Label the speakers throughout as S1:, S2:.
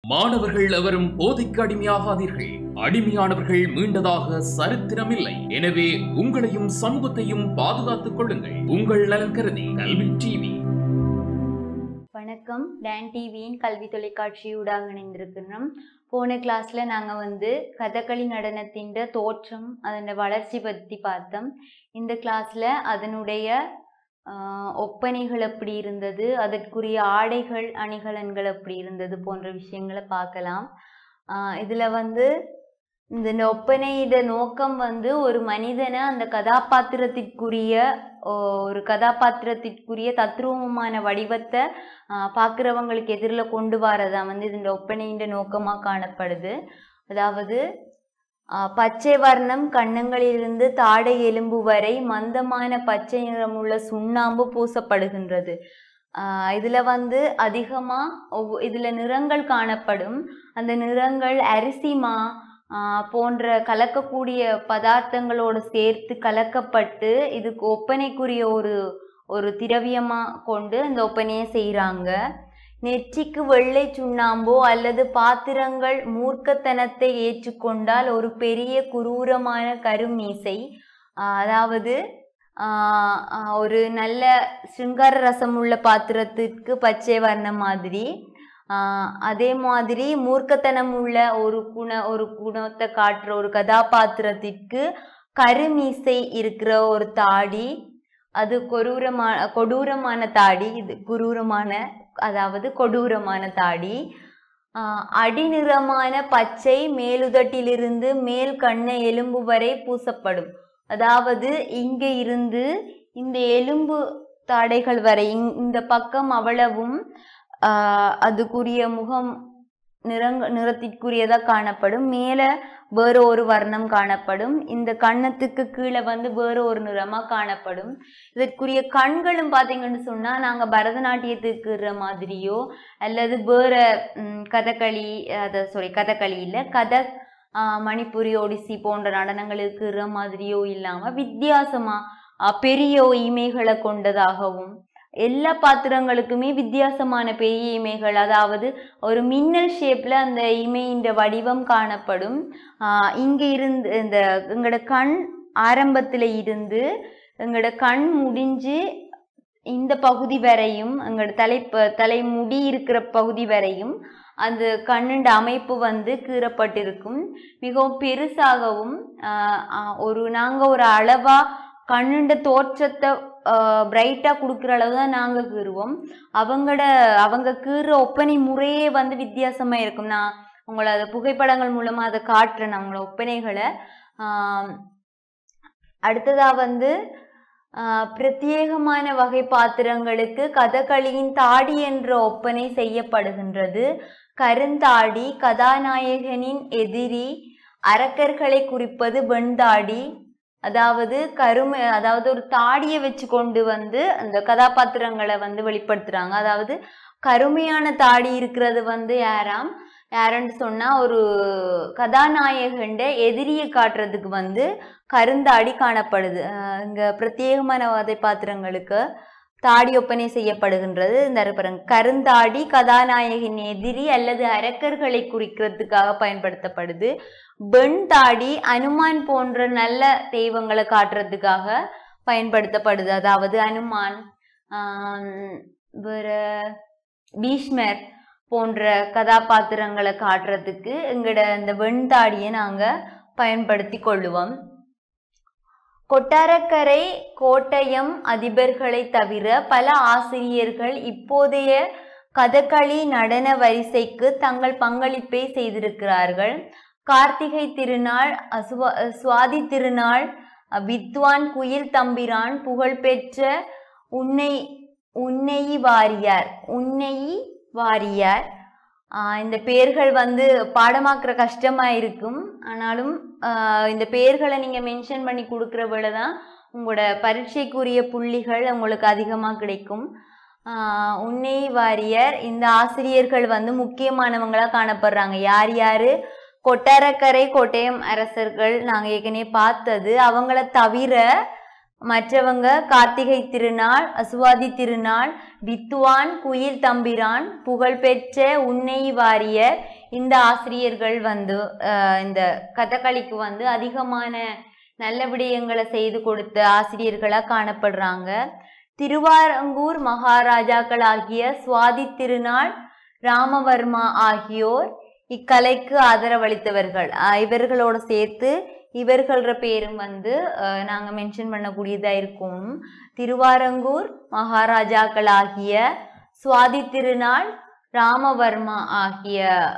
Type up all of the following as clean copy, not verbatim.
S1: மாணவர்கள் எவரும் போதைக்கு அடிமையாகாதீர்கள். அடிமையானவர்கள் மீண்டதாக சரித்திரமில்லை. எனவே உங்களையும் சமூகத்தையும் பாதுகாத்துக் கொள்ளுங்கள். உங்கள் நலன் கருதி கல்வி டிவி.
S2: வணக்கம். டான் டிவியின் கல்வி தொலைக்காட்சியூடாக இணைந்திருக்கிறோம். போன கிளாஸ்ல நாங்கள் கதகளி நடனத்தின் தோற்றம் அதன் வளர்ச்சி பற்றி பார்த்தோம். இந்த கிளாஸ்ல அதனுடைய ஒப்பனைகள் எப்படி இருந்தது, அதற்குரிய ஆடைகள் அணிகலன்கள் எப்படி இருந்தது போன்ற விஷயங்களை பார்க்கலாம். இதுல இந்த ஒப்பனையிட நோக்கம் ஒரு மனிதனை அந்த கதாபாத்திரத்திற்குரிய தத்ரூபமான வடிவத்தை பார்க்குறவங்களுக்கு எதிரில் கொண்டு வரதான் இந்த ஒப்பனையிட நோக்கமா காணப்படுது. அதாவது பச்சை வர்ணம் கண்ணங்களிலிருந்து தாடை எலும்பு வரை மந்தமான பச்சை நிறமுள்ள சுண்ணாம்பு பூசப்படுகின்றது. இதுல அதிகமா இதுல நிறங்கள் காணப்படும். அந்த நிறங்கள் அரிசிமா போன்ற கலக்கக்கூடிய பதார்த்தங்களோடு சேர்த்து கலக்கப்பட்டு இதுக்கு ஒப்பனைக்குரிய ஒரு திரவியமா கொண்டு இந்த ஒப்பனையை செய்யறாங்க. நெற்றிக்கு வெள்ளை சுண்ணாம்போ அல்லது பாத்திரங்கள் மூர்க்கத்தனத்தை ஏற்றுக்கொண்டால் ஒரு பெரிய குரூரமான கருமீசை, அதாவது ஒரு நல்ல சிங்கார ரசம் உள்ள பாத்திரத்திற்கு பச்சை வர்ணம் மாதிரி, அதே மாதிரி மூர்க்கத்தனம் உள்ள ஒரு குணத்தை காட்டுற ஒரு கதாபாத்திரத்திற்கு கருமீசை இருக்கிற ஒரு தாடி, அது கொடூரமான தாடி. இது கொடூரமான தாடி. அடிநிறமான பச்சை மேலுதட்டிலிருந்து மேல் கண்ண எலும்பு வரை பூசப்படும். அதாவது இங்க இருந்து இந்த எலும்பு தாடைகள் வரை இந்த பக்கம் அவ்வளவும் அதுக்குரிய முகம் நிறத்திற்குரியதா காணப்படும். மேல வேற ஒரு வர்ணம் காணப்படும். இந்த கண்ணத்துக்கு கீழே வேற ஒரு நிறமா காணப்படும். இதற்குரிய கண்களும் பாத்தீங்கன்னு சொன்னா நாங்க பரதநாட்டியத்துக்குற மாதிரியோ அல்லது வேற கதகளி இல்ல கதக் மணிப்புரி ஒடிசி போன்ற நடனங்களுக்கு மாதிரியோ இல்லாம வித்தியாசமா பெரிய இமைகளை கொண்டதாகவும், எல்லா பாத்திரங்களுக்குமே வித்தியாசமான பெரிய இமைகள், அதாவது ஒரு மின்னல் ஷேப்ல அந்த இமையின் வடிவம் காணப்படும். இங்க இருந்து எங்களோட கண் ஆரம்பத்துல இருந்து எங்களோட கண் முடிஞ்சு இந்த பகுதி வரையும், எங்களோட தலைமுடி இருக்கிற பகுதி வரையும் அந்த கண்ணுண்ட அமைப்பு கீறப்பட்டிருக்கும். மிகவும் பெருசாகவும் நாங்க ஒரு அளவா கண்ணுண்ட தோற்றத்தை பிரைட்டா கொடுக்குற அளவு தான் நாங்க கீறுவோம். அவங்க கீற ஒப்பனை முறையே வித்தியாசமா இருக்கும். நான் உங்களை அதை புகைப்படங்கள் மூலமா அதை காட்டுறேன் அவங்கள ஒப்பனைகளை. அடுத்ததா பிரத்யேகமான வகை பாத்திரங்களுக்கு கதகளியின் தாடி என்ற ஒப்பனை செய்யப்படுகின்றது. கருந்தாடி கதாநாயகனின் எதிரி, அரக்கர்களை குறிப்பது வெண்தாடி. அதாவது ஒரு தாடியை வச்சு கொண்டு அந்த கதாபாத்திரங்களை வெளிப்படுத்துறாங்க. அதாவது கருமையான தாடி இருக்கிறது யாருன்னு சொன்னா ஒரு கதாநாயகன் எதிரியை காட்டுறதுக்கு கருந்தாடி காணப்படுது. இங்க பிரத்யேகமான வகை பாத்திரங்களுக்கு தாடி ஒப்பனை செய்யப்படுகின்றது. இந்த கருந்தாடி கதாநாயகன் எதிரி அல்லது அரக்கர்களை குறிக்கிறதுக்காக பயன்படுத்தப்படுது. வெண்தாடி அனுமான் போன்ற நல்ல தெய்வங்களை காட்டுறதுக்காக பயன்படுத்தப்படுது. அதாவது அனுமான், வேற பீஷ்மர் போன்ற கதாபாத்திரங்களை காட்டுறதுக்கு எங்கட இந்த வெண்தாடியை நாங்க பயன்படுத்தி கொள்ளுவோம். கொட்டாரக்கரை கோட்டயம் அதிபர்களை தவிர பல ஆசிரியர்கள் இப்போதைய கதகளி நடன வரிசைக்கு தங்கள் பங்களிப்பை செய்திருக்கிறார்கள். கார்த்திகை திருநாள், சுவாதி திருநாள், வித்வான் குயில் தம்பிரான், புகழ்பெற்ற உன்னையி வாரியார். இந்த பெயர்கள் பாடமாக்குற கஷ்டமா இருக்கும். ஆனாலும் இந்த பெயர்களை நீங்க மென்ஷன் பண்ணி கொடுக்குற வேளைதான் உங்களோட பரீட்சைக்குரிய புள்ளிகள் உங்களுக்கு அதிகமா கிடைக்கும். உன்னையி வாரியார் இந்த ஆசிரியர்கள் முக்கியமானவங்களா காணப்படுறாங்க. யாரு? கொட்டாரக்கரை கோட்டயம் அரசர்கள் நாங்க ஏற்கனவே பார்த்தது. அவங்கள தவிர மற்றவங்க கார்த்திகை திருநாள், அசுவாதி திருநாள், வித்துவான், குயில் தம்பிரான், புகழ்பெற்ற உன்னை வாரியர். இந்த ஆசிரியர்கள் வந்து இந்த கதகளிக்கு வந்து அதிகமான நல்ல விடயங்களை செய்து கொடுத்த ஆசிரியர்களா காணப்படுறாங்க. திருவாரங்கூர் மகாராஜாக்கள் ஆகிய சுவாதி திருநாள், ராமவர்மா ஆகியோர் இக்கலைக்கு ஆதரவளித்தவர்கள். இவர்களோட சேர்த்து இவர்கள பேரும் வந்து நாங்க மென்ஷன் பண்ணக்கூடியதா இருக்கும். திருவாரங்கூர் மகாராஜாக்கள் ஆகிய சுவாதி திருநாள், ராமவர்மா ஆகிய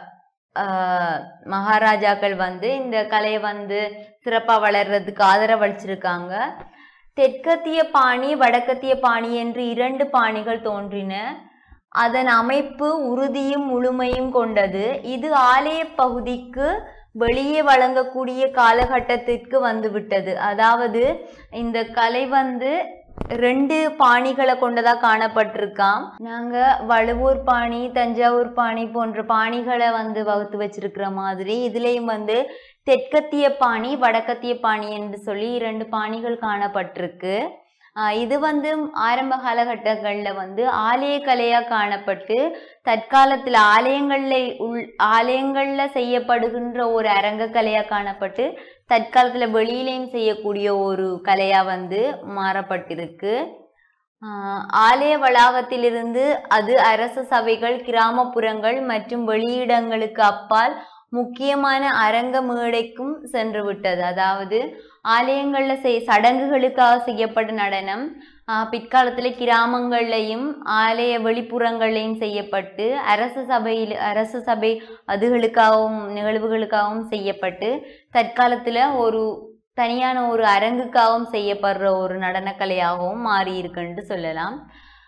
S2: மகாராஜாக்கள் வந்து இந்த கலையை வந்து சிறப்பா வளர்றதுக்கு ஆதரவளிச்சிருக்காங்க. தெற்கத்திய பாணி, வடக்கத்திய பாணி என்று 2 பாணிகள் தோன்றின. அதன் அமைப்பு உறுதியும் முழுமையும் கொண்டது. இது ஆலய பகுதிக்கு வெளியே வழங்கக்கூடிய காலகட்டத்திற்கு வந்துவிட்டது. அதாவது இந்த கலை வந்து 2 பாணிகளை கொண்டதா காணப்பட்டிருக்காம். நாங்க வழுவூர் பாணி, தஞ்சாவூர் பாணி போன்ற பாணிகளை வந்து வகுத்து வச்சிருக்கிற மாதிரி இதுலயும் வந்து தெற்கத்திய பாணி, வடக்கத்திய பாணி என்று சொல்லி 2 பாணிகள் காணப்பட்டிருக்கு. இது வந்து ஆரம்ப காலகட்டங்கள்ல வந்து ஆலய கலையா காணப்பட்டு தற்காலத்துல ஆலயங்கள்ல செய்யப்படுகின்ற ஒரு அரங்க கலையா காணப்பட்டு தற்காலத்துல வெளியிலையும் செய்யக்கூடிய ஒரு கலையா வந்து மாறப்பட்டிருக்கு. ஆலய வளாகத்திலிருந்து அது அரச சபைகள், கிராமப்புறங்கள் மற்றும் வெளியிடங்களுக்கு அப்பால் முக்கியமான அரங்க மேடைக்கும் சென்று விட்டது. அதாவது ஆலயங்கள்ல சடங்குகளுக்காக செய்யப்பட்ட நடனம் பிற்காலத்துல கிராமங்கள்லையும் ஆலய வெளிப்புறங்கள்லையும் செய்யப்பட்டு அரச சபை அதுகளுக்காகவும் நிகழ்வுகளுக்காகவும் செய்யப்பட்டு தற்காலத்துல ஒரு தனியான ஒரு அரங்குக்காகவும் செய்யப்படுற ஒரு நடனக்கலையாகவும் மாறி இருக்குன்னு சொல்லலாம்.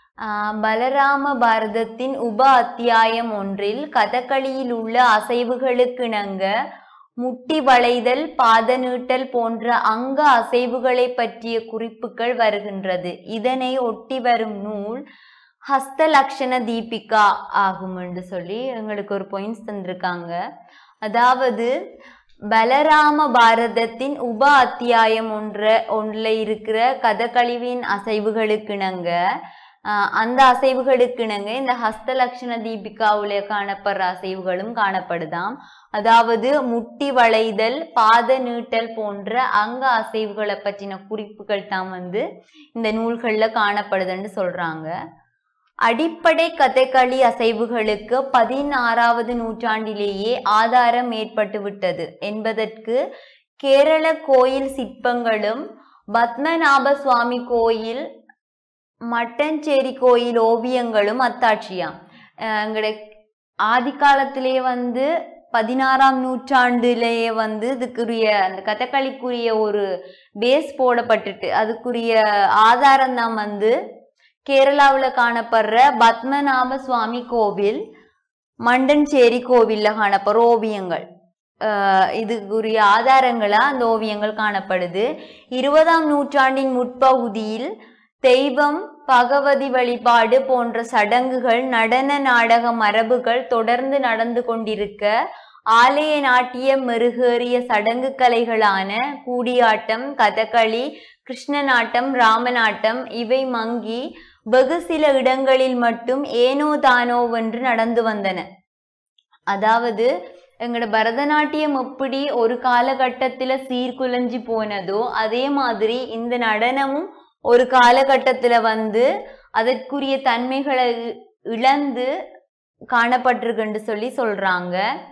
S2: பலராம பாரதத்தின் உப அத்தியாயம் 1 கதகளியில் உள்ள அசைவுகளுக்கிணங்க முட்டி வளைதல், பாத நீட்டல் போன்ற அங்க அசைவுகளை பற்றிய குறிப்புகள் வருகின்றது. இதனை ஒட்டி வரும் நூல் ஹஸ்தலக்ஷண தீபிகா ஆகும் என்று சொல்லி எங்களுக்கு ஒரு பாயிண்ட்ஸ் தந்திருக்காங்க. அதாவது பலராம பாரதத்தின் உப அத்தியாயம் 1 இருக்கிற கதகளியின் அசைவுகளுக்கிணங்க அந்த அசைவுகளுக்கிணங்க இந்த ஹஸ்தலக்ஷண தீபிகாவுல காணப்படுற அசைவுகளும் காணப்படுதாம். அதாவது முட்டி வளைதல், பாத நீட்டல் போன்ற அங்க அசைவுகளை பற்றின குறிப்புகள் தான் வந்து இந்த நூல்கள்ல காணப்படுதுன்னு சொல்றாங்க. அடிப்படை கதகளி அசைவுகளுக்கு 16வது நூற்றாண்டிலேயே ஆதாரம் ஏற்பட்டு விட்டது என்பதற்கு கேரள கோயில் சிற்பங்களும், பத்மநாப சுவாமி கோயில், மட்டஞ்சேரி கோயில் ஓவியங்களும் அத்தாட்சியாம். எங்களுடைய ஆதி காலத்திலேயே வந்து 16ஆம் நூற்றாண்டிலேயே வந்து இதுக்குரிய அந்த கதகளிக்குரிய ஒரு பேஸ் போடப்பட்டுட்டு அதுக்குரிய ஆதாரம் தான் வந்து கேரளாவில் காணப்படுற பத்மநாப சுவாமி கோவில், மண்டஞ்சேரி கோவில்ல காணப்படுற ஓவியங்கள். இதுக்குரிய ஆதாரங்களா அந்த ஓவியங்கள் காணப்படுது. 20ஆம் நூற்றாண்டின் முற்பகுதியில் தெய்வம், பகவதி வழிபாடு போன்ற சடங்குகள், நடன நாடக மரபுகள் தொடர்ந்து நடந்து கொண்டிருக்க ஆலய நாட்டிய மெருகேறிய சடங்கு கலைகளான கூடியாட்டம், கதகளி, கிருஷ்ணநாட்டம், ராமநாட்டம் இவை மங்கி வெகு சில இடங்களில் மட்டும் ஏனோ தானோவென்று நடந்து வந்தன. அதாவது எங்களோட பரதநாட்டியம் எப்படி ஒரு காலகட்டத்துல சீர்குலைஞ்சி போனதோ அதே மாதிரி இந்த நடனமும் ஒரு காலகட்டத்துல வந்து அதற்குரிய தன்மைகளை இழந்து காணப்பட்டிருக்குன்னு சொல்லி சொல்றாங்க.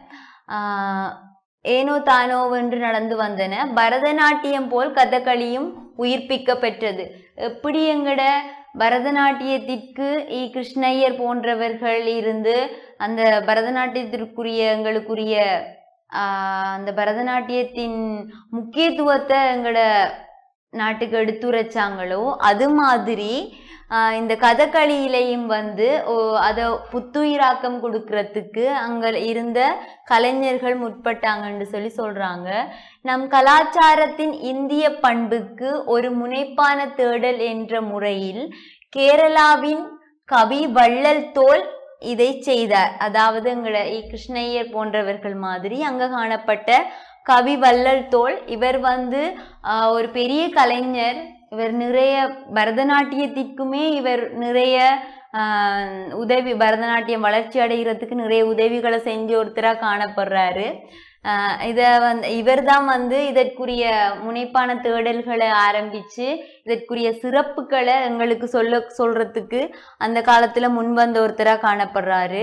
S2: ஏனோ தானோவென்று நடந்து வந்தன. பரதநாட்டியம் போல் கதகளியும் உயிர்ப்பிக்க பெற்றது. எப்படி எங்கட பரதநாட்டியத்திற்கு கிருஷ்ணய்யர் போன்றவர்கள் இருந்து அந்த பரதநாட்டியத்திற்குரிய எங்களுக்குரிய அந்த பரதநாட்டியத்தின் முக்கியத்துவத்தை எங்கட நாட்டுக்கு எடுத்துரைச்சாங்களோ அது மாதிரி இந்த கதகளியிலையும் வந்து அதை புத்துயிராக்கம் கொடுக்கறதுக்கு அங்க இருந்த கலைஞர்கள் முற்பட்டாங்கன்னு சொல்லி சொல்றாங்க. நம் கலாச்சாரத்தின் இந்திய பண்புக்கு ஒரு முனைப்பான தேடல் என்ற முறையில் கேரளாவின் கவி வள்ளல் தோல் இதை செய்தார். அதாவது எங்களை கிருஷ்ணய்யர் போன்றவர்கள் மாதிரி அங்க காணப்பட்ட கவி வள்ளல் தோல் இவர் வந்து ஒரு பெரிய கலைஞர். இவர் நிறைய பரதநாட்டியத்திற்குமே இவர் நிறைய உதவி, பரதநாட்டியம் வளர்ச்சி அடைகிறதுக்கு நிறைய உதவிகளை செஞ்ச ஒருத்தராக காணப்படுறாரு. இவர் தான் இதற்குரிய முனைப்பான தேடல்களை ஆரம்பிச்சு இதற்குரிய சிறப்புகளை எங்களுக்கு சொல்றதுக்கு அந்த காலத்துல முன்வந்த ஒருத்தராக காணப்படுறாரு.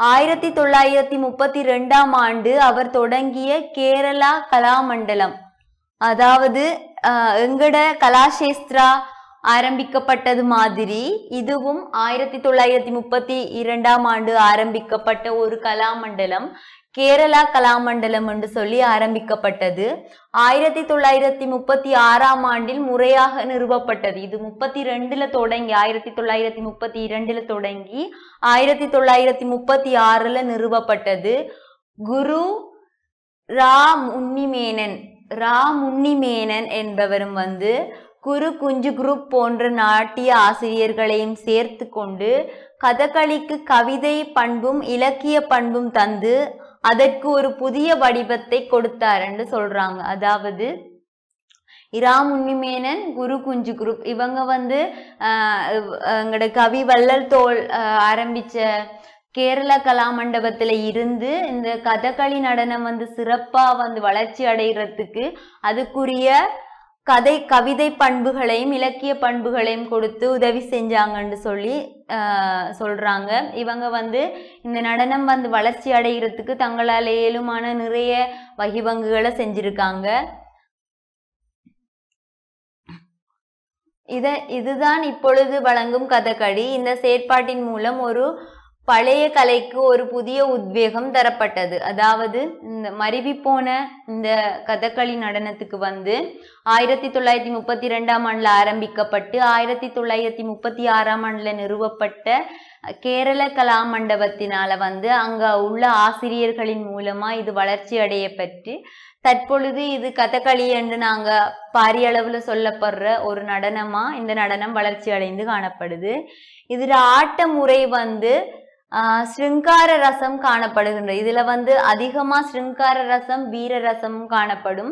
S2: 1932ஆம் ஆண்டு அவர் தொடங்கிய கேரளா கலாமண்டலம், அதாவது எங்கட கலாசேஸ்திரா ஆரம்பிக்கப்பட்டது மாதிரி இதுவும் 1932ஆம் ஆண்டு ஆரம்பிக்கப்பட்ட ஒரு கலாமண்டலம் கேரளா கலாமண்டலம் என்று சொல்லி ஆரம்பிக்கப்பட்டது. 1936ஆம் ஆண்டில் முறையாக நிறுவப்பட்டது. இது 32ல தொடங்கி 1932ல தொடங்கி 1936ல நிறுவப்பட்டது. குரு முன்னிமேனன் என்பவரும் குரு குஞ்சு குரூப் போன்ற நாட்டிய ஆசிரியர்களையும் சேர்த்து கொண்டு கதகளிக்கு கவிதை பண்பும் இலக்கிய பண்பும் தந்து அதற்கு ஒரு புதிய வடிவத்தை கொடுத்தார் என்று சொல்றாங்க. அதாவது முன்னிமேனன், குரு குஞ்சு குரூப் இவங்க எங்கட கவி வள்ளல் தோல் ஆரம்பிச்ச கேரள கலாமண்டபத்துல இருந்து இந்த கதகளி நடனம் சிறப்பா வளர்ச்சி அடைகிறதுக்கு அதுக்குரிய கவிதை பண்புகளையும் இலக்கிய பண்புகளையும் கொடுத்து உதவி செஞ்சாங்கன்னு சொல்லி சொல்றாங்க. இவங்க இந்த நடனம் வளர்ச்சி அடைகிறதுக்கு தங்களால் ஏழுமான நிறைய வகிபங்குகளை செஞ்சிருக்காங்க. இதுதான் இப்பொழுது வழங்கும் கதகளி. இந்த செயற்பாட்டின் மூலம் ஒரு பழைய கலைக்கு ஒரு புதிய உத்வேகம் தரப்பட்டது. அதாவது இந்த மருவி போன இந்த கதகளி நடனத்துக்கு 1932ஆம் ஆண்டுல ஆரம்பிக்கப்பட்டு 1936ஆம் ஆண்டுல நிறுவப்பட்ட கேரள கலாமண்டபத்தினால அங்க உள்ள ஆசிரியர்களின் மூலமா இது வளர்ச்சி அடைய பெற்று தற்பொழுது இது கதகளி என்று நாங்க பாரிய அளவுல சொல்லப்படுற ஒரு நடனமா இந்த நடனம் வளர்ச்சி அடைந்து காணப்படுது. இதுல ஆட்ட முறை ஸ்ருங்கார ரசம் காணப்படுகின்றது. இதுல அதிகமா ஸ்ருங்கார ரசம் வீர ரசமும் காணப்படும்.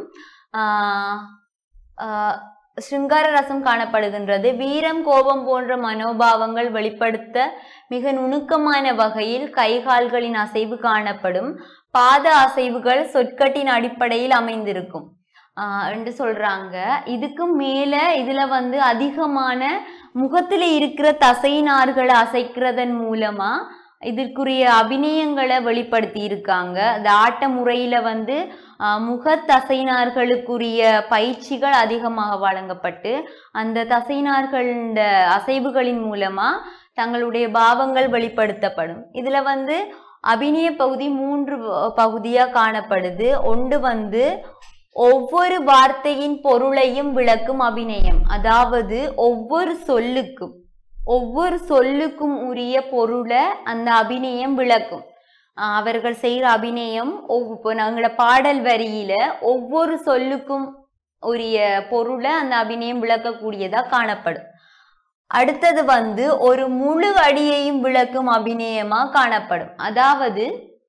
S2: ஸ்ருங்கார ரசம் காணப்படுகின்றது. வீரம் கோபம் போன்ற மனோபாவங்கள் வெளிப்படுத்த மிக நுணுக்கமான வகையில் கைகால்களின் அசைவு காணப்படும். பாத அசைவுகள் சொற்கட்டின் அடிப்படையில் அமைந்திருக்கும் என்று சொல்றாங்க. இதுக்கு மேல இதுல அதிகமான முகத்துல இருக்கிற தசைநார்களை அசைக்கிறதன் மூலமா இதற்குரிய அபிநயங்களை வெளிப்படுத்தி இருக்காங்க. அந்த ஆட்ட முறையில முக தசைநார்களுக்குரிய பயிற்சிகள் அதிகமாக வழங்கப்பட்டு அந்த தசைநார்களின் அசைவுகளின் மூலமா தங்களுடைய பாவங்கள் வெளிப்படுத்தப்படும். இதுல அபிநய பகுதி 3 பகுதியா காணப்படுது. ஒன்று ஒவ்வொரு வார்த்தையின் பொருளையும் விளக்கும் அபிநயம், அதாவது ஒவ்வொரு சொல்லுக்கும் உரிய பொருளை அந்த அபிநயம் விளக்கும். அவர்கள் செய்கிற அபிநயம் நாங்களோட பாடல் வரியில ஒவ்வொரு சொல்லுக்கும் உரிய பொருளை அந்த அபிநயம் விளக்கக்கூடியதா காணப்படும். அடுத்தது ஒரு முழு அடியையும் விளக்கும் அபிநயமா காணப்படும். அதாவது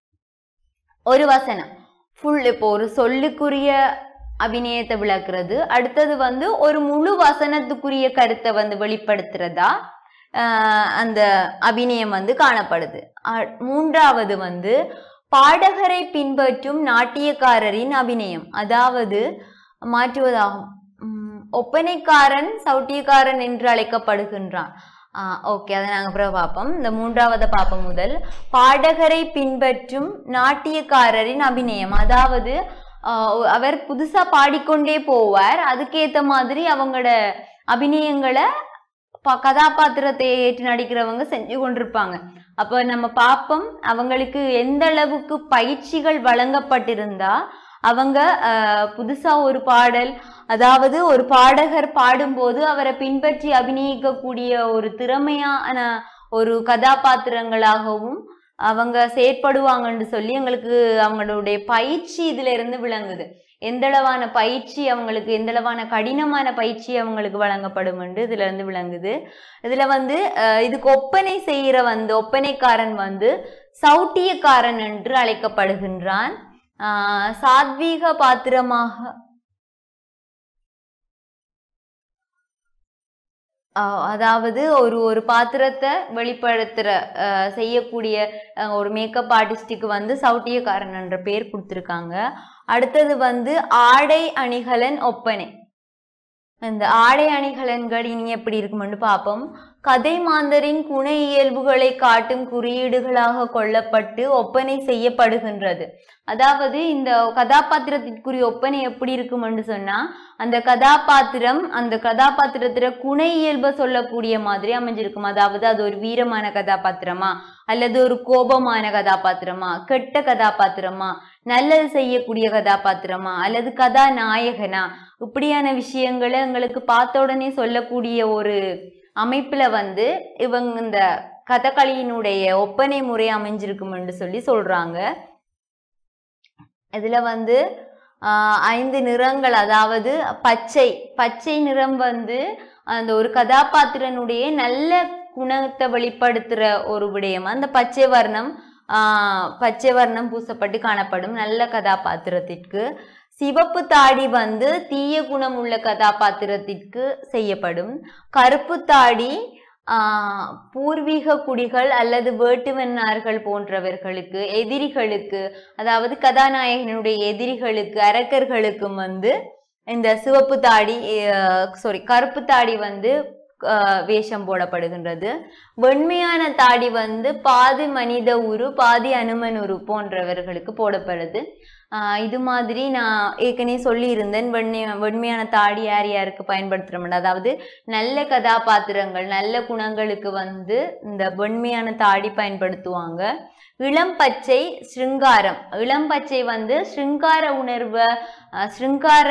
S2: ஒரு வசனம் ஃபுல், இப்போ ஒரு சொல்லுக்குரிய அபிநயத்தை விளக்குறது, அடுத்தது ஒரு முழு வசனத்துக்குரிய கருத்தை வெளிப்படுத்துறதா அந்த அபிநயம் காணப்படுது. மூன்றாவது பாடகரை பின்பற்றும் நாட்டியக்காரரின் அபிநயம், அதாவது மாற்றுவதாகும். ஒப்பனைக்காரன் சவுட்டியக்காரன் என்று அழைக்கப்படுகின்றான். ஓகே, அதை நாங்கள் அப்புறம் பார்ப்போம். இந்த மூன்றாவது பார்ப்போம். முதல் பாடகரை பின்பற்றும் நாட்டியக்காரரின் அபிநயம், அதாவது அவர் புதுசா பாடிக்கொண்டே போவார், அதுக்கேற்ற மாதிரி அவங்களோட அபிநயங்களை கதாபாத்திரத்தை ஏற்று நடிக்கிறவங்க செஞ்சு கொண்டிருப்பாங்க. அப்போ நம்ம பார்ப்போம் அவங்களுக்கு எந்த அளவுக்கு பயிற்சிகள் வழங்கப்பட்டிருந்தா அவங்க புதுசா ஒரு பாடல், அதாவது ஒரு பாடகர் பாடும்போது அவரை பின்பற்றி அபிநயிக்கக்கூடிய ஒரு திறமையான ஒரு கதாபாத்திரங்களாகவும் அவங்க செயற்படுவாங்கன்னு சொல்லி எங்களுக்கு அவங்களுடைய பயிற்சி இதுல இருந்து விளங்குது. எந்தளவான பயிற்சி அவங்களுக்கு, எந்தளவான கடினமான பயிற்சி அவங்களுக்கு வழங்கப்படும் என்று இதுல இருந்து விளங்குது. இதுல இதுக்கு ஒப்பனை செய்கிற ஒப்பனைக்காரன் சவுட்டியக்காரன் என்று அழைக்கப்படுகின்றான். சாத்வீக பாத்திரமாக அதாவது ஒரு பாத்திரத்தை வெளிப்படுத்துற செய்யக்கூடிய ஒரு மேக்கப் ஆர்டிஸ்டுக்கு வந்து சவுட்டியக்காரன் என்ற பேர் கொடுத்துருக்காங்க. அடுத்தது வந்து ஆடை அணிகலன் ஒப்பனை. இந்த ஆடை அணிகலன்கள் இனி எப்படி இருக்குமென்று பார்ப்போம். கதை மாந்தரின் குண இயல்புகளை காட்டும் குறியீடுகளாக கொள்ளப்பட்டு ஒப்பனை செய்யப்படுகின்றது. அதாவது இந்த கதாபாத்திரத்திற்குரிய ஒப்பனை எப்படி இருக்குமென்று சொன்னா, அந்த கதாபாத்திரத்துல குண இயல்பை சொல்லக்கூடிய மாதிரி அமைஞ்சிருக்கும். அதாவது அது ஒரு வீரமான கதாபாத்திரமா, அல்லது ஒரு கோபமான கதாபாத்திரமா, கெட்ட கதாபாத்திரமா, நல்லது செய்யக்கூடிய கதாபாத்திரமா, அல்லது கதாநாயகனா, இப்படியான விஷயங்களை எங்களுக்கு பார்த்த உடனே சொல்லக்கூடிய ஒரு அமைப்புல வந்து இவங்க இந்த கதகளியினுடைய ஒப்பனை முறை அமைஞ்சிருக்கும் என்று சொல்றாங்க. இதுல வந்து 5 நிறங்கள், அதாவது பச்சை நிறம் வந்து அந்த ஒரு கதாபாத்திரனுடைய நல்ல குணத்தை வெளிப்படுத்துற ஒரு விடயமா அந்த பச்சை வர்ணம் பூசப்பட்டு காணப்படும் நல்ல கதாபாத்திரத்திற்கு. சிவப்பு தாடி வந்து தீய குணம் உள்ள கதாபாத்திரத்திற்கு செய்யப்படும். கருப்பு தாடி பூர்வீக குடிகள் அல்லது வேட்டுவன்னார்கள் போன்றவர்களுக்கு, எதிரிகளுக்கு, அதாவது கதாநாயகனுடைய எதிரிகளுக்கு, அரக்கர்களுக்கும் வந்து இந்த கருப்பு தாடி வந்து வேஷம் போடப்படுகின்றது. வெண்மையான தாடி வந்து பாதி மனித உரு பாதி அனுமன் உரு போன்றவர்களுக்கு போடப்படுது. இது மாதிரி நான் ஏற்கனவே சொல்லி இருந்தேன். வெண்மையான தாடி யாருக்கு பயன்படுத்துறோம், அதாவது நல்ல கதாபாத்திரங்கள் நல்ல குணங்களுக்கு வந்து இந்த வெண்மையான தாடி பயன்படுத்துவாங்க. இளம் பச்சை சிருங்காரம். இளம் பச்சை வந்து சிருங்கார உணர்வை சிருங்கார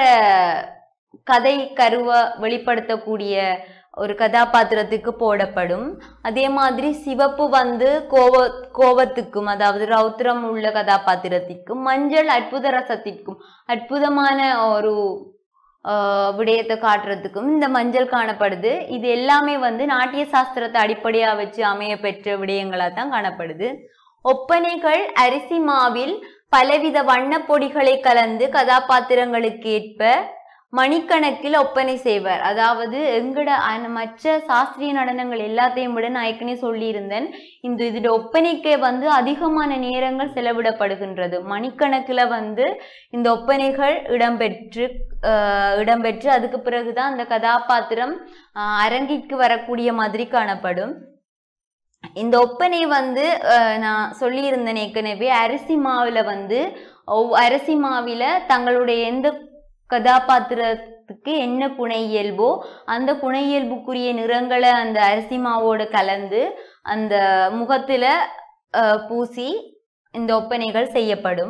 S2: கதை கருவை வெளிப்படுத்தக்கூடிய ஒரு கதாபாத்திரத்துக்கு போடப்படும். அதே மாதிரி சிவப்பு வந்து கோபத்துக்கும், அதாவது ரௌத்ரம் உள்ள கதாபாத்திரத்திற்கும், மஞ்சள் அற்புத ரசத்திற்கும், அற்புதமான ஒரு விடயத்தை காட்டுறதுக்கும் இந்த மஞ்சள் காணப்படுது. இது எல்லாமே வந்து நாட்டிய சாஸ்திரத்தை அடிப்படையா வச்சு அமைய பெற்ற விடயங்களா தான் காணப்படுது. ஒப்பனைகள் அரிசி மாவில் பலவித வண்ண பொடிகளை கலந்து கதாபாத்திரங்களுக்கு ஏற்ப மணிக்கணக்கில் ஒப்பனை செய்வர். அதாவது எங்கட மற்ற சாஸ்திரிய நடனங்கள் எல்லாத்தையும் விட நான் ஏற்கனவே சொல்லியிருந்தேன், இதோட ஒப்பனைக்கு வந்து அதிகமான நேரங்கள் செலவிடப்படுகின்றது. மணிக்கணக்கில் வந்து இந்த ஒப்பனைகள் இடம்பெற்று அதுக்கு பிறகுதான் அந்த கதாபாத்திரம் அரங்கிற்கு வரக்கூடிய மாதிரி காணப்படும். இந்த ஒப்பனை வந்து நான் சொல்லியிருந்தேன் ஏற்கனவே, அரிசி மாவில தங்களுடைய எந்த கதாபாத்திரத்துக்கு என்ன குண இயல்போ அந்த குண இயல்புக்குரிய நிறங்களை அந்த அரிசி மாவோடு கலந்து அந்த முகத்துல பூசி இந்த ஒப்பனைகள் செய்யப்படும்.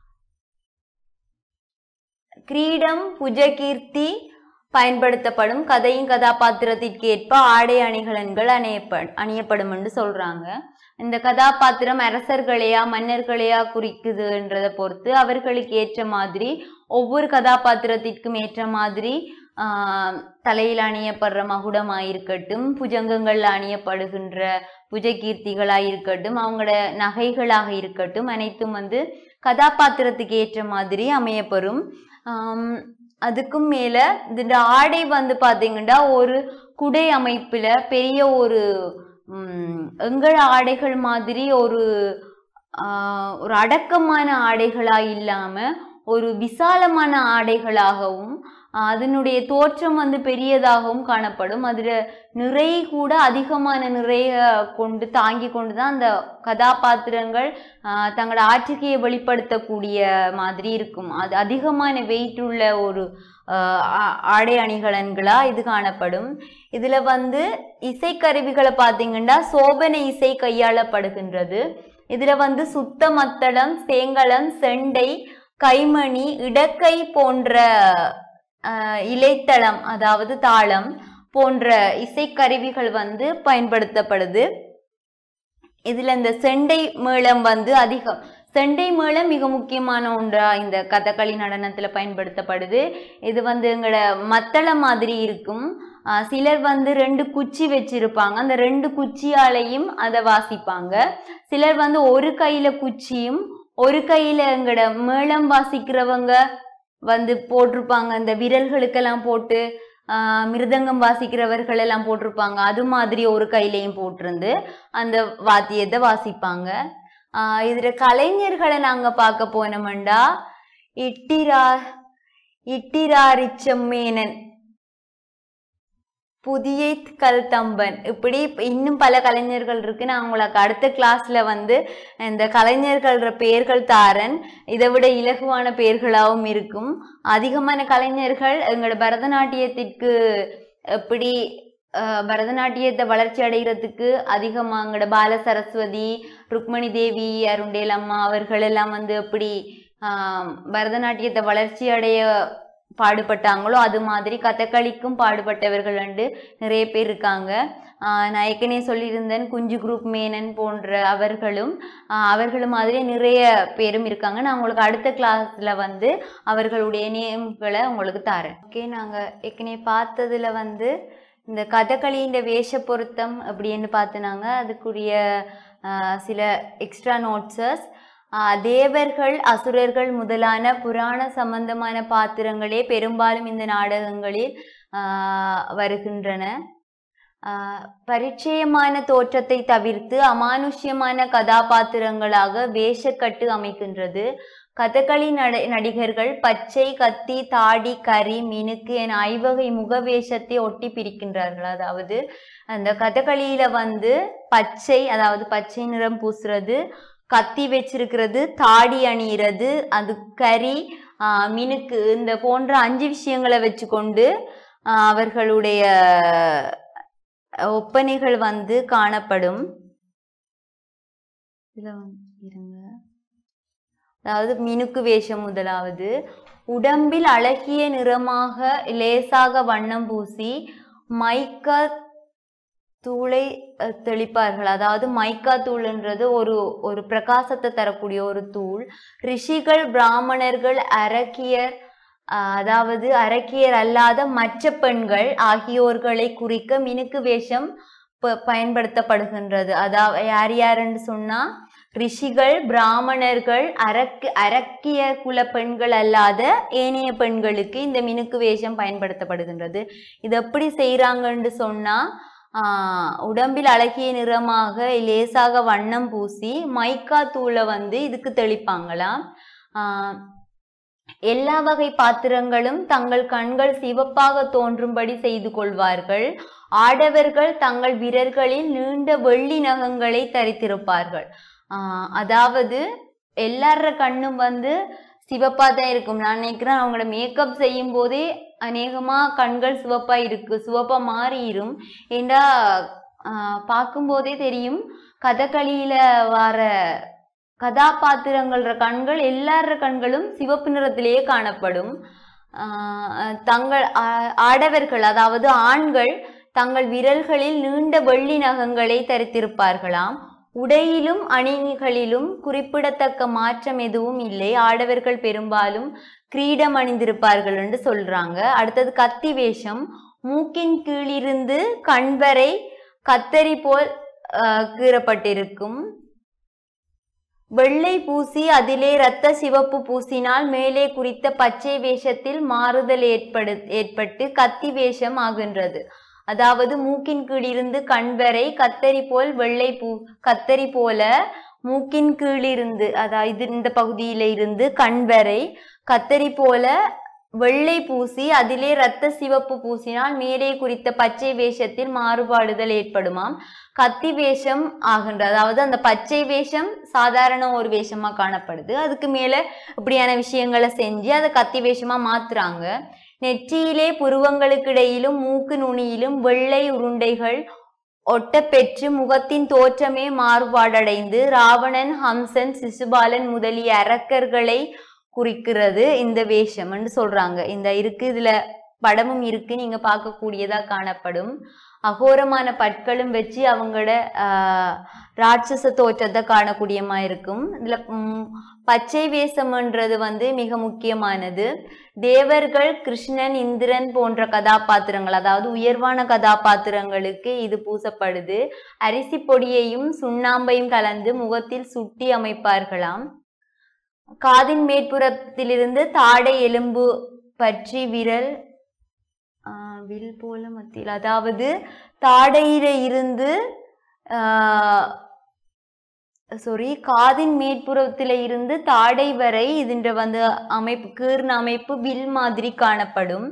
S2: கிரீடம் புஜகீர்த்தி பயன்படுத்தப்படும். கதையின் கதாபாத்திரத்திற்கு ஏற்ப ஆடை அணிகலன்கள் அணியப்படும் என்று சொல்றாங்க. இந்த கதாபாத்திரம் அரசர்களையா மன்னர்களையா குறிக்குதுன்றதை பொறுத்து அவர்களுக்கு ஏற்ற மாதிரி ஒவ்வொரு கதாபாத்திரத்திற்கும் ஏற்ற மாதிரி தலையில் அணியப்படுற மகுடமாயிருக்கட்டும், புஜங்கங்கள்ல அணியப்படுகின்ற புஜகீர்த்திகளாயிருக்கட்டும், அவங்களோட நகைகளாக இருக்கட்டும், அனைத்தும் வந்து கதாபாத்திரத்துக்கு ஏற்ற மாதிரி அமையப்பெறும். அதுக்கும் மேல இந்த ஆடை வந்து பாத்தீங்கன்னா ஒரு குடை அமைப்புல பெரிய ஒரு எங்கள் ஆடைகள் மாதிரி ஒரு அடக்கமான ஆடைகளா இல்லாம ஒரு விசாலமான ஆடைகளாகவும் அதனுடைய தோற்றம் வந்து பெரியதாகவும் காணப்படும். அதுல நிறைய கூட அதிகமான நிறைய தாங்கி கொண்டுதான் அந்த கதாபாத்திரங்கள் தங்களோட ஆட்சிக்கையை வெளிப்படுத்தக்கூடிய மாதிரி இருக்கும். அது அதிகமான வெயிட் உள்ள ஒரு ஆடை அணிகலன்களா இது காணப்படும். இதுல வந்து இசைக்கருவிகளை பார்த்தீங்கன்னா சோபனை இசை கையாளப்படுகின்றது. இதுல வந்து சுத்த மத்தளம், சேங்கலம், செண்டை, கைமணி, இடக்கை போன்ற இலைத்தளம் அதாவது தாளம் போன்ற இசைக்கருவிகள் வந்து பயன்படுத்தப்படுது. இதுல இந்த செண்டை மேளம் வந்து அதிகம். செண்டை மேளம் மிக முக்கியமான ஒன்றா இந்த கதகளி நடனத்துல பயன்படுத்தப்படுது. இது வந்து எங்களோட மத்தளம் மாதிரி இருக்கும். சிலர் வந்து 2 குச்சி வச்சிருப்பாங்க, அந்த 2 குச்சியாலையும் அதை வாசிப்பாங்க. சிலர் வந்து ஒரு கையில குச்சியும் ஒரு கையில எங்களோட மேளம் வாசிக்கிறவங்க வந்து போட்டிருப்பாங்க, இந்த விரல்களுக்கெல்லாம் போட்டு மிருதங்கம் வாசிக்கிறவர்கள் எல்லாம் போட்டிருப்பாங்க, அது மாதிரி ஒரு கையிலையும் போட்டிருந்து அந்த வாத்தியத்தை வாசிப்பாங்க. இதுல கலைஞர்களை நாங்க பார்க்க போனோம்டா இட்டிராரிச்சம்மேனன், புதிய கல்தம்பன், இப்படி இன்னும் பல கலைஞர்கள் இருக்கு. நான் உங்களுக்கு அடுத்த கிளாஸ்ல இந்த கலைஞர்கள பெயர்கள் தாரன். இதை விட இலகுவான பெயர்களாகவும் இருக்கும். அதிகமான கலைஞர்கள் எங்களோட பரதநாட்டியத்திற்கு எப்படி பரதநாட்டியத்தை வளர்ச்சி அடைகிறதுக்கு அதிகமாக எங்களோட பால சரஸ்வதி, ருக்மணி தேவி, அருண்டேல் அம்மா அவர்கள் எல்லாம் எப்படி பரதநாட்டியத்தை வளர்ச்சி அடைய பாடுபட்டாங்களோ அது மாதிரி கதகளிக்கும் பாடுபட்டவர்கள் நிறைய பேர் இருக்காங்க. நான் ஏற்கனவே சொல்லியிருந்தேன், குஞ்சு குரூப் மேனன் போன்ற அவர்களும் மாதிரி நிறைய பேரும் இருக்காங்க. நான் உங்களுக்கு அடுத்த கிளாஸ்ல அவர்களுடைய நேம்களை உங்களுக்கு தரேன். ஓகே, நாங்கள் ஏற்கனவே பார்த்ததுல இந்த கதகளியின் வேஷ பொருத்தம் அப்படின்னு பார்த்துனாங்க. அதுக்குரிய சில எக்ஸ்ட்ரா நோட்ஸஸ். தேவர்கள், அசுரர்கள் முதலான புராண சம்பந்தமான பாத்திரங்களே பெரும்பாலும் இந்த நாடகங்களில் வருகின்றன. பரிச்சயமான தோற்றத்தை தவிர்த்து அமானுஷ்யமான கதாபாத்திரங்களாக வேஷக்கட்டு அமைக்கின்றது. கதகளி நடிகர்கள் பச்சை, கத்தி, தாடி, கரி, மினுக்கு என ஐவகை முகவேஷத்தை ஒட்டி பிரிக்கின்றார்கள். அதாவது அந்த கதகளியில பச்சை, அதாவது பச்சை நிறம் பூசுறது, கத்தி வச்சிருக்கிறது, தாடி அணிகிறது, அது கரி, மினுக்கு, இந்த போன்ற 5 விஷயங்களை வச்சு கொண்டு அவர்களுடைய ஒப்பனைகள் காணப்படும். அதாவது மினுக்கு வேஷம் முதலாவது. உடம்பில் அழகிய நிறமாக லேசாக வண்ணம் பூசி மைக்கா தூளை தெளிப்பார்கள். அதாவது மைக்கா தூள்ன்றது ஒரு பிரகாசத்தை தரக்கூடிய ஒரு தூள். ரிஷிகள், பிராமணர்கள், அரக்கியர், அதாவது அரக்கியர் அல்லாத மற்ற பெண்கள் ஆகியோர்களை குறிக்க மினுக்கு வேஷம் பயன்படுத்தப்படுகின்றது. அதாவது யார் யாருன்னு சொன்னா ரிஷிகள், பிராமணர்கள், அரக்கிய குல பெண்கள் அல்லாத ஏனைய பெண்களுக்கு இந்த மினுக்கு வேஷம் பயன்படுத்தப்படுகின்றது. இது எப்படி செய்யறாங்கன்னு சொன்னா உடம்பில் அழகிய நிறமாக லேசாக வண்ணம் பூசி மைக்கா தூளை இதுக்கு தெளிப்பாங்களாம். எல்லா வகை பாத்திரங்களும் தங்கள் கண்கள் சிவப்பாக தோன்றும்படி செய்து கொள்வார்கள். ஆடவர்கள் தங்கள் விரல்களில் நீண்ட வெள்ளி நகங்களை தரித்திருப்பார்கள். அதாவது எல்லார கண்ணும் சிவப்பா தான் இருக்கும். நான் நினைக்கிறேன் அவங்களோட மேக்கப் செய்யும் போதே அநேகமா கண்கள் சிவப்பா மாறிடும். ஏண்டா பார்க்கும்போதே தெரியும், கதகளியில வர கதாபாத்திரங்கள கண்கள் எல்லார கண்களும் சிவப்பு நிறத்திலேயே காணப்படும். ஆடவர்கள், அதாவது ஆண்கள் தங்கள் விரல்களில் நீண்ட வெள்ளி நகங்களை தரித்திருப்பார்களாம். உடையிலும் அணிகளிலும் குறிப்பிடத்தக்க மாற்றம் எதுவும் இல்லை. ஆடவர்கள் பெரும்பாலும் கிரீடம் அணிந்திருப்பார்கள் என்று சொல்றாங்க. அடுத்தது கத்தி வேஷம். மூக்கின் கீழிருந்து கண்வரை கத்தரி போல் கீறப்பட்டிருக்கும். வெள்ளை பூசி அதிலே இரத்த சிவப்பு பூசினால் மேலே குறித்த பச்சை வேஷத்தில் மாறுதல் ஏற்பட்டு கத்தி வேஷம் ஆகின்றது. அதாவது மூக்கின் கீழிருந்து கண்வரை கத்தரி போல மூக்கின் கீழிருந்து, அதாவது இந்த பகுதியில இருந்து கண்வரை கத்தரி போல வெள்ளை பூசி அதிலே இரத்த சிவப்பு பூசினால் மேலே குறித்த பச்சை வேஷத்தில் மாறுபாடுதல் ஏற்படுமாம். கத்தி வேஷம் ஆகின்றது. அதாவது அந்த பச்சை வேஷம் சாதாரண ஒரு வேஷமா காணப்படுது. அதுக்கு மேல இப்படியான விஷயங்களை செஞ்சு அதை கத்தி வேஷமா மாத்துறாங்க. நெற்றியிலே புருவங்களுக்கு இடையிலும் மூக்கு நுனியிலும் வெள்ளை உருண்டைகள் ஒட்டப்பெற்று முகத்தின் தோற்றமே மாறுபாடடைந்து ராவணன், ஹம்சன், சிசுபாலன் முதலிய அரக்கர்களை குறிக்கிறது இந்த வேஷம்னு சொல்றாங்க. இதுல படமும் இருக்கு, நீங்க பார்க்கக்கூடியதா காணப்படும். அகோரமான பற்களும் வச்சு அவங்களோட ராட்சச தோற்றத்தை காணக்கூடியமா இருக்கும். இதுல பச்சை வேஷம்ன்றது மிக முக்கியமானது. தேவர்கள், கிருஷ்ணன், இந்திரன் போன்ற கதாபாத்திரங்கள், அதாவது உயர்வான கதாபாத்திரங்களுக்கு இது பூசப்படுது. அரிசி பொடியையும் சுண்ணாம்பையும் கலந்து முகத்தில் சுட்டி அமைப்பார்களாம். காதின் மேற்புறத்திலிருந்து தாடை எலும்பு பற்றி வில் போல மத்தியில், அதாவது தாடையில இருந்து காதின் மேற்புறத்தில இருந்து தாடை வரை இதுன்ற வந்து அமைப்பு கீர்ண அமைப்பு வில் மாதிரி காணப்படும்.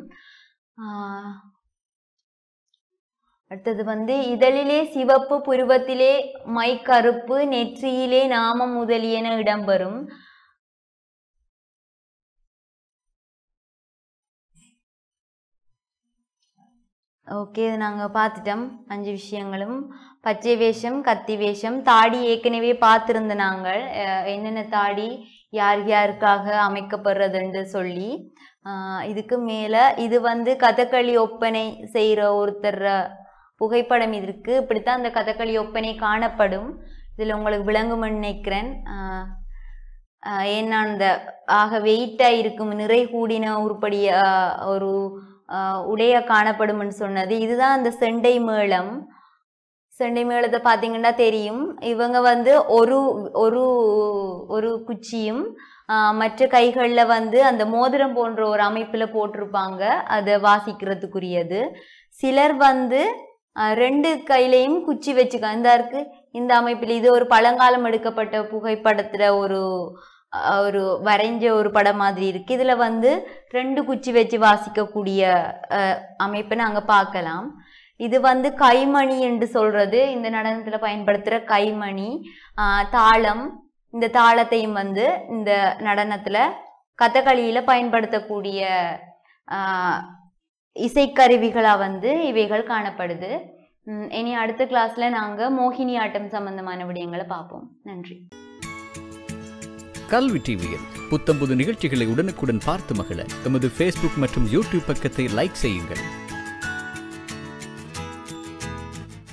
S2: அடுத்தது வந்து இதழிலே சிவப்பு, புருவத்திலே மை கருப்பு, நெற்றியிலே நாமம் முதலியன இடம்பெறும். ஓகே, நாங்க பார்த்துட்டோம் 5 விஷயங்களும். பச்சை வேஷம், கத்தி வேஷம், தாடி ஏற்கனவே பார்த்திருந்த நாங்கள் என்னென்ன தாடி யார் யாருக்காக அமைக்கப்படுறதுன்னு சொல்லி. இதுக்கு மேல இது வந்து கதகளி ஒப்பனை செய்யற ஒருத்தர் புகைப்படம் இருக்கு. இப்படித்தான் அந்த கதகளி ஒப்பனை காணப்படும். இதுல உங்களுக்கு விளங்கும்னு நினைக்கிறேன். ஏன்னா அந்த வெயிட்டா இருக்கும் நிறை கூடின உருப்படிய ஒரு உடைய காணப்படும் சொன்னது. இதுதான் அந்த செண்டை மேளம். செண்டை மேளத்தை பார்த்தீங்கன்னா தெரியும். இவங்க வந்து ஒரு ஒரு ஒரு குச்சியும் மற்ற கைகளில் வந்து அந்த மோதிரம் போன்ற ஒரு அமைப்பில் போட்டிருப்பாங்க, அதை வாசிக்கிறதுக்குரியது. சிலர் வந்து 2 கையிலையும் குச்சி வச்சுக்க இந்த இருக்கு இந்த அமைப்பில். இது ஒரு பழங்காலம் எடுக்கப்பட்ட புகைப்படத்துல ஒரு வரைஞ்ச ஒரு படம் மாதிரி இருக்கு. இதுல வந்து 2 குச்சி வச்சு வாசிக்கக்கூடிய அமைப்பை நாங்க பார்க்கலாம். இது வந்து கைமணி என்று சொல்றது, இந்த நடனத்துல பயன்படுத்துற கைமணி. தாளம், இந்த தாளத்தையும் வந்து இந்த நடனத்துல கதகளியில பயன்படுத்தக்கூடிய இசைக்கருவிகளா வந்து இவைகள் காணப்படுது. இனி அடுத்த கிளாஸ்ல நாங்க மோகினி ஆட்டம் சம்பந்தமான விடயங்களை பார்ப்போம். நன்றி.
S3: கல்வி டிவியில் புத்தம்புது நிகழ்ச்சிகளை உடனுக்குடன் பார்த்து மகிழ எமது Facebook மற்றும் YouTube பக்கத்தை லைக் செய்யுங்கள்.